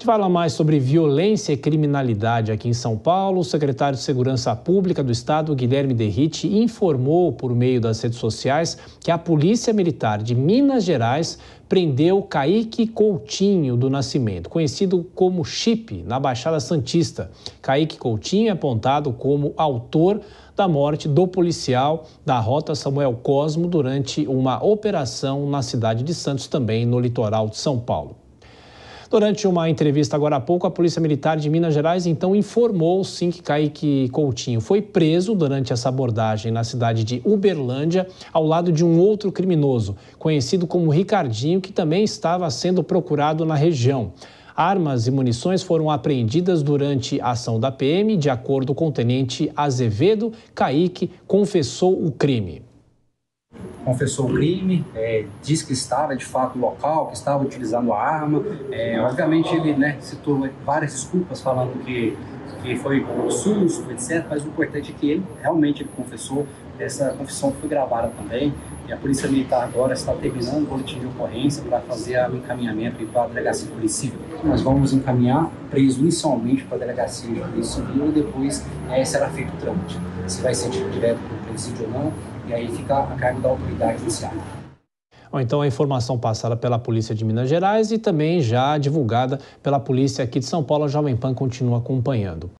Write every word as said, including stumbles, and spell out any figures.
gente fala mais sobre violência e criminalidade aqui em São Paulo. O secretário de Segurança Pública do Estado, Guilherme Derrite, informou por meio das redes sociais que a Polícia Militar de Minas Gerais prendeu Kaique Coutinho do Nascimento, conhecido como Chip, na Baixada Santista. Kaique Coutinho é apontado como autor da morte do policial da Rota Samuel Cosmo durante uma operação na cidade de Santos, também no litoral de São Paulo. Durante uma entrevista agora há pouco, a Polícia Militar de Minas Gerais então informou sim que Kaique Coutinho foi preso durante essa abordagem na cidade de Uberlândia, ao lado de um outro criminoso, conhecido como Ricardinho, que também estava sendo procurado na região. Armas e munições foram apreendidas durante a ação da P M. De acordo com o tenente Azevedo, Kaique confessou o crime. Confessou o crime, é, disse que estava de fato no local, que estava utilizando a arma. É, obviamente ele, né, citou várias desculpas falando que, que foi um susto, etcétera. Mas o importante é que ele realmente ele confessou. Essa confissão foi gravada também e a Polícia Militar agora está terminando o boletim de ocorrência para fazer o encaminhamento para a Delegacia de Polícia Civil. Nós vamos encaminhar preso inicialmente para a Delegacia de Polícia Civil e depois é, será feito o trâmite. Se vai ser direto para o presídio ou não, e aí fica a cargo da autoridade judiciária. Bom, então a informação passada pela Polícia de Minas Gerais e também já divulgada pela Polícia aqui de São Paulo, a Jovem Pan continua acompanhando.